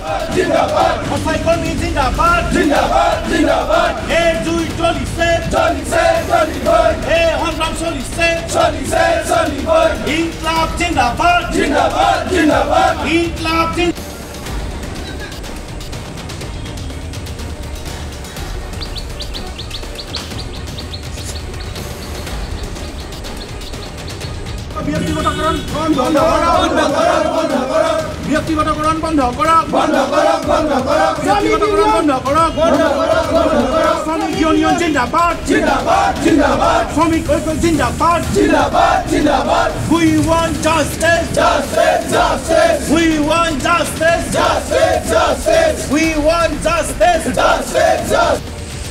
জিন্দাবাদ অসহায় কর্মী জিন্দাবাদ জিন্দাবাদ জিন্দাবাদ এই দুই চলিছে চলিছে চলিবই এই সংগ্রাম চলিছে চলিছে চলিবই ইনকলাব জিন্দাবাদ জিন্দাবাদ জিন্দাবাদ ইনকলাব ব্যক্তিগতকরণ বন্ধ করো বন্ধ করো বন্ধ করো ব্যক্তিগতকরণ বন্ধ করো বন্ধ করো বন্ধ করো ব্যক্তিগতকরণ বন্ধ করো বন্ধ করো বন্ধ করো শ্রমিক ইউনিয়ন জিন্দাবাদ জিন্দাবাদ জিন্দাবাদ শ্রমিক ঐক্য জিন্দাবাদ জিন্দাবাদ জিন্দাবাদ we want justice justice justice we want justice justice justice we want justice justice justice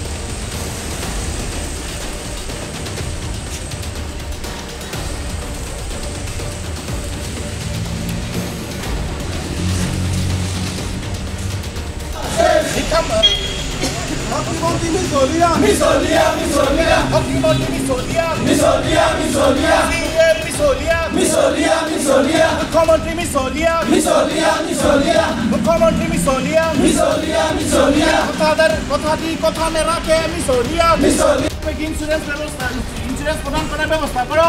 Misolia, Misolia, Misolia, Misolia, Misolia, Misolia, Misolia, Misolia, Misolia, Commentary Misolia, Misolia, Misolia, Commentary Misolia, Misolia, Misolia, Kothati Kothamera ke Misolia, Misolia, Insurance ব্যবস্থা insurance প্রদান করার ব্যবস্থা করো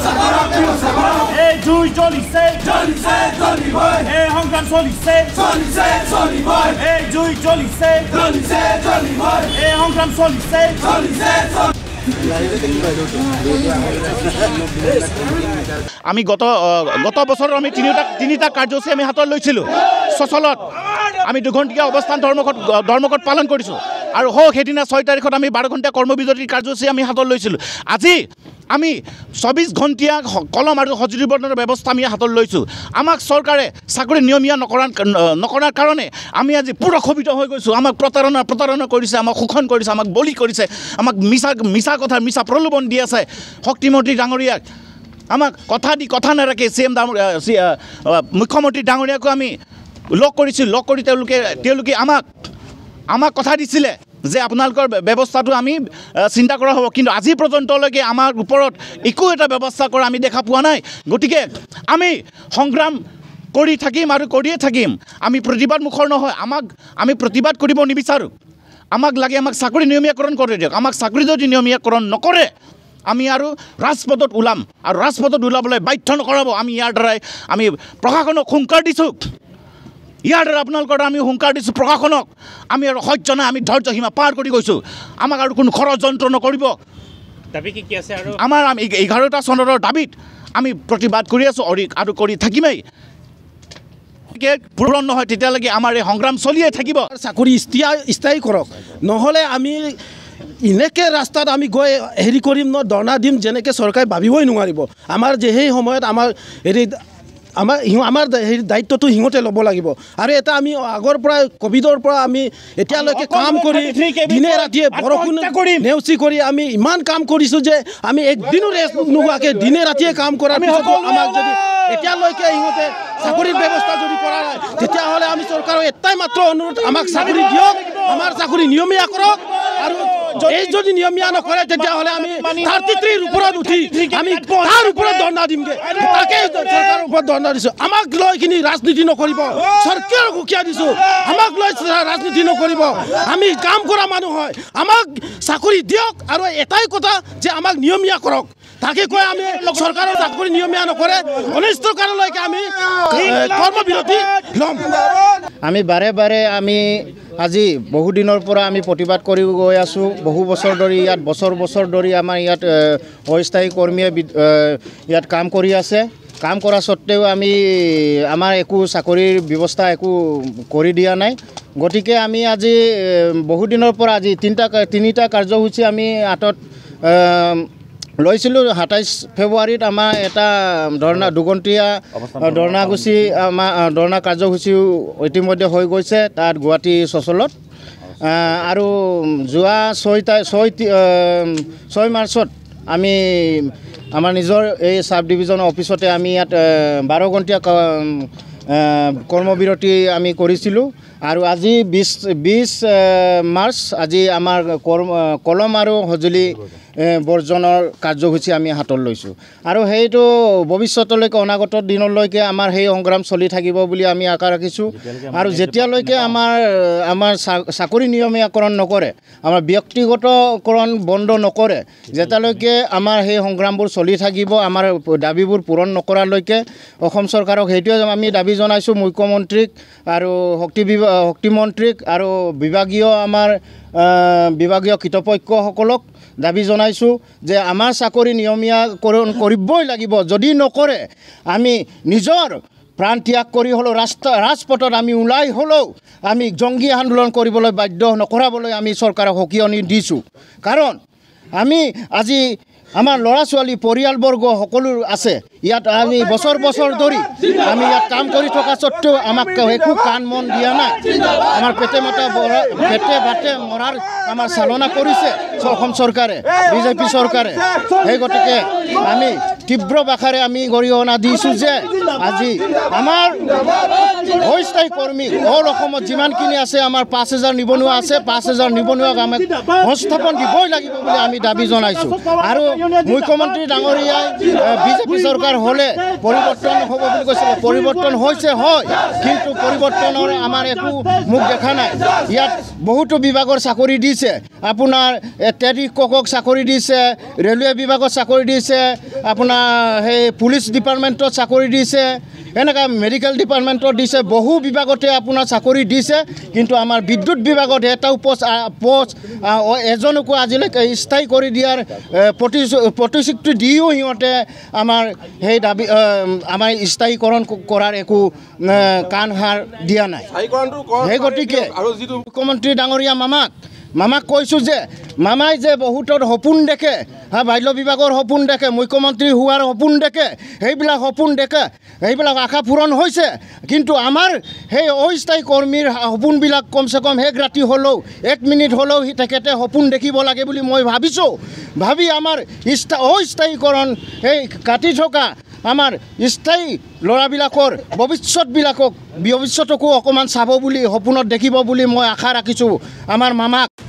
এই দুই চলিছে চলিছে চলিবই এই সংগ্রাম চলিছে চলিছে চলিবই এই দুই চলিছে চলিছে চলিবই এই সংগ্রাম চলিছে চলিছে আমি গত বছর আমি তিনিটা কাৰ্যসূচী আমি হাতত লৈছিলোঁ সচলত আমি 2 ঘণ্টিয়া অৱস্থান ধৰ্মঘট পালন কৰিছোঁ আৰু সেইদিনা 6 তাৰিখত আমি 12 ঘণ্টা কৰ্মবিৰতিৰ কাৰ্যসূচী আমি হাতত লৈছিলোঁ আজি আমি 24 ঘণ্টিয়া কলম আৰু সঁজুলি বৰ্ণনৰ ব্যৱস্থা আমি হাতত লৈছোঁ আমাক চৰকাৰে চাকৰি নিয়মীয়া নকৰাৰ কাৰণে আমি আজি পুৰা ক্ষোভিত হৈ গৈছোঁ আমাক প্ৰতাৰণা কৰিছে আমাক শোষণ কৰিছে আমাক বলি কৰিছে আমাক মিছা প্ৰলোভন দি আছে শক্তিমন্ত্ৰী ডাঙৰীয়াক আমাক কথা নাৰাখে CM মুখ্যমন্ত্ৰী ডাঙৰীয়াকো আমি লগ কৰি তেওঁলোকে আমাক কথা দিছিলে যে আপোনালোকৰ ব্যৱস্থাটো আমি চিন্তা কৰা হ'ব কিন্তু আজি পৰ্যন্তলৈকে আমাৰ ওপৰত একো এটা ব্যৱস্থা কৰা আমি দেখা পোৱা নাই গতিকে আমি সংগ্ৰাম কৰি থাকিম আৰু কৰিয়ে থাকিম আমি প্ৰতিবাদ মুখৰ নহয় আমি প্ৰতিবাদ কৰিব নিবিচাৰোঁ আমাক চাকৰি নিয়মীয়াকৰণ কৰি দিয়ক আমাক চাকৰি যদি নিয়মীয়াকৰণ নকৰে আমি আৰু ৰাজপথত ওলাম আৰু ৰাজপথত ওলাবলৈ বাধ্য নকৰাব আমি ইয়াৰ দ্বাৰাই আমি প্ৰশাসনক হুংকাৰ দিছোঁ ইয়াৰ দ্বাৰা আপোনালোকৰ আমি হুংকাৰ দিছোঁ প্ৰশাসনক আমি আৰু সহ্য নাই আমি ধৈৰ্য সীমা পাৰ কৰি গৈছোঁ আমাক আৰু কোনো ষড়যন্ত্ৰ নকৰিব দাবী কি আছে আৰু আমাৰ 11টা চনৰ দাবীত আমি প্ৰতিবাদ কৰি আছোঁ আৰু কৰি থাকিমেই পূৰণ নহয় তেতিয়ালৈকে আমাৰ এই সংগ্ৰাম চলিয়ে থাকিব চাকৰি স্থায়ী কৰক নহ'লে আমি এনেকৈ ৰাস্তাত আমি গৈ হেৰি কৰিম ন ধৰ্ণা দিম যেনেকৈ চৰকাৰে ভাবিবই নোৱাৰিব আমাৰ যে সেই সময়ত আমাৰ আমাৰ দায়িত্বটো সিহঁতে ল'ব লাগিব আৰু এটা আমি আগৰ পৰা কোভিডৰ পৰা আমি এতিয়ালৈকে কাম কৰি দিনে ৰাতিয়ে বৰষুণ নেওচি কৰি আমি ইমান কাম কৰিছোঁ যে আমি একদিনো ৰেষ্ট নোহোৱাকৈ দিনে ৰাতিয়ে কাম কৰাৰ পিছতো আমাক যদি এতিয়ালৈকে সিহঁতে চাকৰিৰ ব্যৱস্থা যদি কৰা নাই তেতিয়াহ'লে আমি চৰকাৰৰ এটাই মাত্ৰ অনুৰোধ আমাক চাকৰি দিয়ক আমাৰ চাকৰি নিয়মীয়া কৰক আৰু এই যদি নিয়মীয়া নকৰে তেতিয়াহ'লে আমি 33ৰ ওপৰত উঠি আমি তাৰ ওপৰত ধৰ্ণা দিমগৈ তাকে চৰকাৰৰ ওপৰত ধৰ্ণা দিছোঁ আমাক লৈ কিনি ৰাজনীতি নকৰিব চৰকাৰক সুকীয়া দিছোঁ আমাক লৈ ৰাজনীতি নকৰিব আমি কাম কৰা মানুহ হয় আমাক চাকৰি দিয়ক আৰু এটাই কথা যে আমাক নিয়মীয়া কৰক তাকে কৈ আমি চৰকাৰৰ চাকৰি নিয়মীয়া নকৰে অনিষ্টকাৰলৈকে আমি কৰ্মবিৰতি ল'ম আমি বাৰে আমি আজি বহু দিনৰ পৰা আমি প্ৰতিবাদ কৰি গৈ আছোঁ বহু বছৰ ধৰি ইয়াত বছৰ ধৰি আমাৰ ইয়াত অস্থায়ী কৰ্মীয়ে ইয়াত কাম কৰি আছে কাম কৰা সত্ত্বেও আমাৰ একো চাকৰিৰ ব্যৱস্থা একো কৰি দিয়া নাই গতিকে আমি আজি বহু দিনৰ পৰা আজি তিনিটা কাৰ্যসূচী আমি হাতত লৈছিলোঁ 27 ফেব্ৰুৱাৰীত আমাৰ এটা দুঘণ্টীয়া ধৰ্ণা কাৰ্যসূচীও ইতিমধ্যে হৈ গৈছে তাত গুৱাহাটী চচলত আৰু যোৱা 6 মাৰ্চত আমি আমাৰ নিজৰ এই সাব ডিভিজনৰ অফিচতে আমি ইয়াত 12 ঘণ্টীয়া কৰ্মবিৰতি আমি কৰিছিলোঁ আৰু আজি 20 মাৰ্চ আজি আমাৰ কলম আৰু সঁজুলি বৰ্জনৰ কাৰ্যসূচী আমি হাতত লৈছোঁ আৰু সেইটো ভৱিষ্যতলৈকে অনাগত দিনলৈকে আমাৰ সেই সংগ্ৰাম চলি থাকিব বুলি আমি আশা ৰাখিছোঁ আৰু যেতিয়ালৈকে আমাৰ চাকৰি নিয়মীয়াকৰণ নকৰে আমাৰ ব্যক্তিগতকৰণ বন্ধ নকৰে যেতিয়ালৈকে আমাৰ সেই সংগ্ৰামবোৰ চলি থাকিব আমাৰ দাবীবোৰ পূৰণ নকৰালৈকে অসম চৰকাৰক সেইটোৱে আমি দাবী জনাইছোঁ মুখ্যমন্ত্ৰীক আৰু শক্তিমন্ত্ৰীক আৰু বিভাগীয় কৰ্তৃপক্ষসকলক দাবী জনাইছোঁ যে আমাৰ চাকৰি নিয়মীয়াকৰণ কৰিবই লাগিব যদি নকৰে আমি নিজৰ প্ৰাণ ত্যাগ কৰি হ'লেও ৰাজপথত আমি ওলাই হ'লেও আমি জংগী আন্দোলন কৰিবলৈ বাধ্য নকৰাবলৈ আমি চৰকাৰক সকিয়নি দিছোঁ কাৰণ আমি আজি আমাৰ ল'ৰা ছোৱালী পৰিয়ালবৰ্গ সকলো আছে ইয়াত আমি বছৰ ধৰি আমি ইয়াত কাম কৰি থকা স্বত্বেও আমাক একো কাণ মন দিয়া নাই আমাৰ পেটে ভাতে মৰাৰ আমাৰ চালনা কৰিছে অসম চৰকাৰে বিজেপি চৰকাৰে সেই গতিকে আমি তীব্ৰ ভাষাৰে আমি গৰিহণা দিছোঁ যে আজি আমাৰ অস্থায়ী কৰ্মী অল অসমত যিমানখিনি আছে আমাৰ 5,000 নিবনুৱা আছে 5,000 নিবনুৱাক আমাক সংস্থাপন দিবই লাগিব বুলি আমি দাবী জনাইছোঁ আৰু মুখ্যমন্ত্ৰী ডাঙৰীয়াই বিজেপি চৰকাৰ হ'লে পৰিৱৰ্তন হ'ব বুলি কৈছে পৰিৱৰ্তন হৈছে হয় কিন্তু পৰিৱৰ্তনৰ আমাৰ একো মুখ দেখা নাই ইয়াত বহুতো বিভাগৰ চাকৰি দিছে আপোনাৰ টেৰিকক চাকৰি দিছে ৰেলৱে বিভাগত চাকৰি দিছে আপোনাৰ সেই পুলিচ ডিপাৰ্টমেণ্টত চাকৰি দিছে এনেকুৱা মেডিকেল ডিপাৰ্টমেণ্টত দিছে বহু বিভাগতে আপোনাৰ চাকৰি দিছে কিন্তু আমাৰ বিদ্যুৎ বিভাগত এটাও পোষ্ট এজনকো আজিলৈকে স্থায়ী কৰি দিয়াৰ প্ৰতিশ্ৰুতি দিও সিহঁতে আমাৰ সেই দাবী আমাৰ স্থায়ীকৰণ কৰাৰ একো কাণসাৰ দিয়া নাই সেই গতিকে মুখ্যমন্ত্ৰী ডাঙৰীয়া মামাক কৈছোঁ যে মামাই যে বহুতৰ সপোন দেখে বাল্য বিভাগৰ সপোন দেখে মুখ্যমন্ত্ৰী হোৱাৰ সপোন দেখে সেইবিলাক আশা পূৰণ হৈছে কিন্তু আমাৰ সেই অস্থায়ী কৰ্মীৰ সপোনবিলাক কমচে কম এক ৰাতি হ'লেও 1 মিনিট হ'লেও তেখেতে সপোন দেখিব লাগে বুলি মই ভাবি আমাৰ অস্থায়ীকৰণ সেই কাটি থকা আমাৰ স্থায়ী ল'ৰাবিলাকৰ ভৱিষ্যতকো অকণমান চাব বুলি সপোনত দেখিব বুলি মই আশা ৰাখিছোঁ আমাৰ মামাক